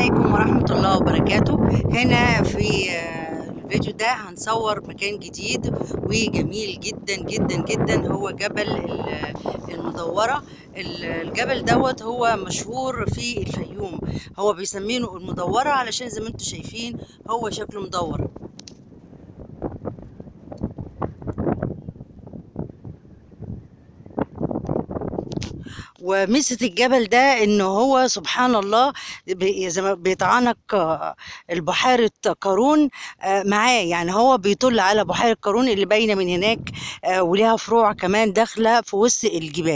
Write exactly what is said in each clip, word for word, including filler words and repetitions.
عليكم ورحمة الله وبركاته. هنا في آه، الفيديو ده هنصور مكان جديد وجميل جدا جدا جدا، هو جبل ال- المدورة. ال- الجبل دوت هو مشهور في الفيوم، هو بيسمينه المدورة علشان زي ما انتم شايفين هو شكله مدور. وميزة الجبل ده ان هو سبحان الله بي- زي ما بيتعانق آه، البحيرة قارون آه، معاه، يعني هو بيطل على بحيرة قارون اللي باينة من هناك، آه، وليها فروع كمان داخلة في وسط الجبال.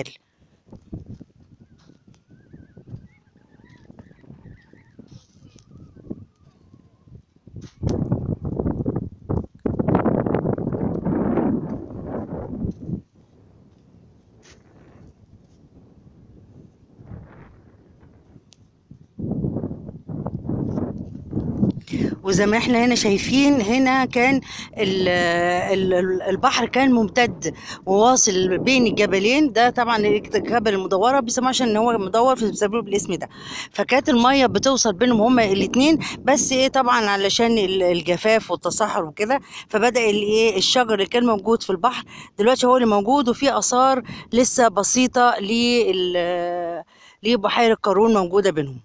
وزي ما احنا هنا شايفين، هنا كان ال- ال- ال- البحر كان ممتد وواصل بين الجبلين. ده طبعا الجبل المدورة بيسموه عشان ان هو مدور فبيسموه بالاسم ده. فكانت المية بتوصل بينهم هما الاتنين، بس ايه طبعا علشان ال- الجفاف والتصحر وكده، فبدأ الايه الشجر اللي كان موجود في البحر دلوقتي هو اللي موجود، وفي آثار لسه بسيطة لل- لبحيرة قارون موجودة بينهم.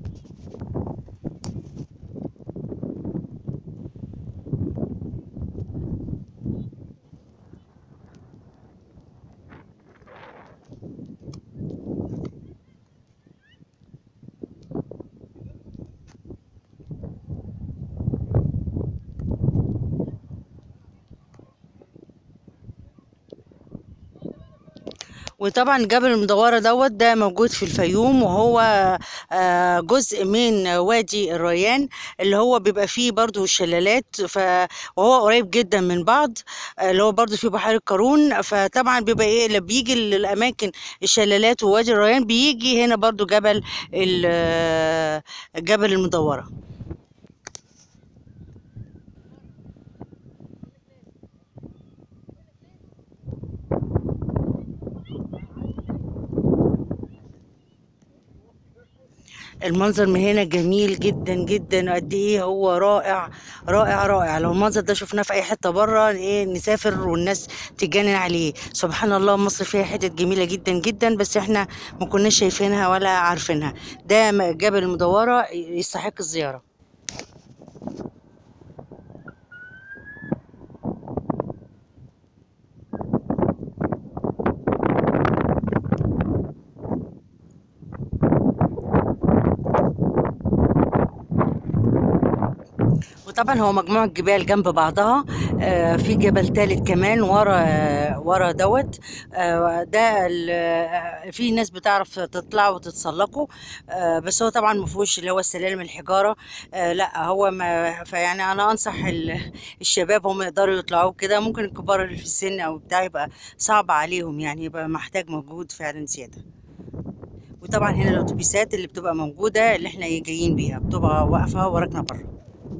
وطبعا جبل المدورة دوت ده موجود في الفيوم، وهو آه، جزء من وادي الريان اللي هو بيبقى فيه برضو الشلالات. ف وهو قريب جدا من بعض، آه، اللي هو برضو فيه بحيرة قارون. فطبعا بيبقى ايه اللي بيجي للأماكن الشلالات ووادي الريان بيجي هنا برضو جبل ال- آه، جبل المدورة. المنظر من هنا جميل جدا جدا، قد ايه هو رائع رائع رائع. لو المنظر ده شفناه في اي حته بره ايه نسافر والناس تتجنن عليه. سبحان الله، مصر فيها حتت جميله جدا جدا، بس احنا ما كناش شايفينها ولا عارفينها. ده م- جبل المدوره يستحق الزياره. وطبعا هو مجموعة جبال جنب بعضها، آه، في جبل تالت كمان ورا آه، ورا دوت. آه، ده ال- آه، في ناس بتعرف تطلع وتتسلقوا، آه، بس هو طبعا مفهوش اللي هو السلالم الحجارة. آه، لا هو ما فيعني أنا أنصح ال- الشباب هم يقدروا يطلعوا كده. ممكن الكبار اللي في السن أو بتاع يبقى صعب عليهم، يعني يبقى محتاج مجهود فعلا زيادة. وطبعا هنا الأتوبيسات اللي بتبقى موجودة اللي احنا جايين بيها بتبقى واقفة وراكنة بره.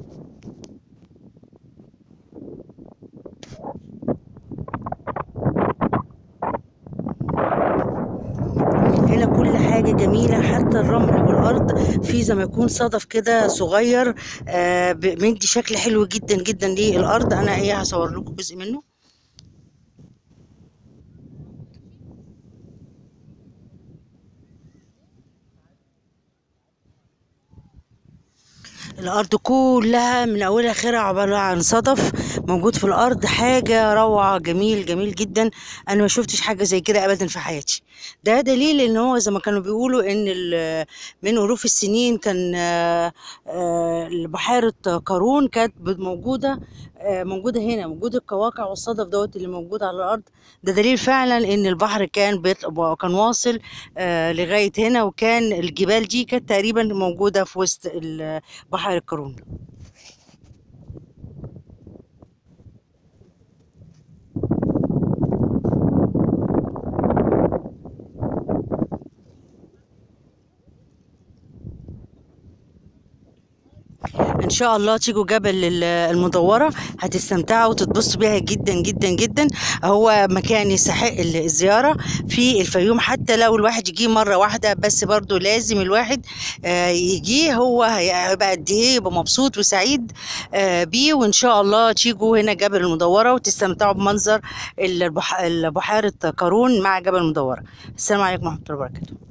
هنا كل حاجة جميلة، حتى الرمل والأرض في زي ما يكون صدف كده صغير، آه، ب- مدي شكل حلو جدا جدا للأرض. أنا إيه هصور لكم جزء منه. الأرض كلها من أولها لآخرها عبارة عن صدف موجود في الأرض، حاجة روعة، جميل جميل جدا. أنا ما شفتش حاجة زي كده أبدا في حياتي. ده دليل إن هو زي ما كانوا بيقولوا إن ال- من ألوف السنين كان آه، آه، بحيرة قارون كانت موجودة، آه، موجودة هنا، موجود القواقع والصدف دوت اللي موجود على الأرض. ده دليل فعلا إن البحر كان بيطلع كان واصل آه، لغاية هنا، وكان الجبال دي كانت تقريبا موجودة في وسط ال- بحر القارون. ان شاء الله تيجوا جبل ال- المدورة، هتستمتعوا وتتبسطوا بيها جدا جدا جدا. هو مكان يستحق ال- الزيارة في الفيوم، حتى لو الواحد يجي مرة واحدة بس، برضو لازم الواحد آه، يجي. هو هيبقى قد ايه يبقى مبسوط وسعيد آه، بيه. وان شاء الله تيجوا هنا جبل المدورة وتستمتعوا بمنظر البح- بحيرة قارون مع جبل المدورة. السلام عليكم ورحمة الله وبركاته.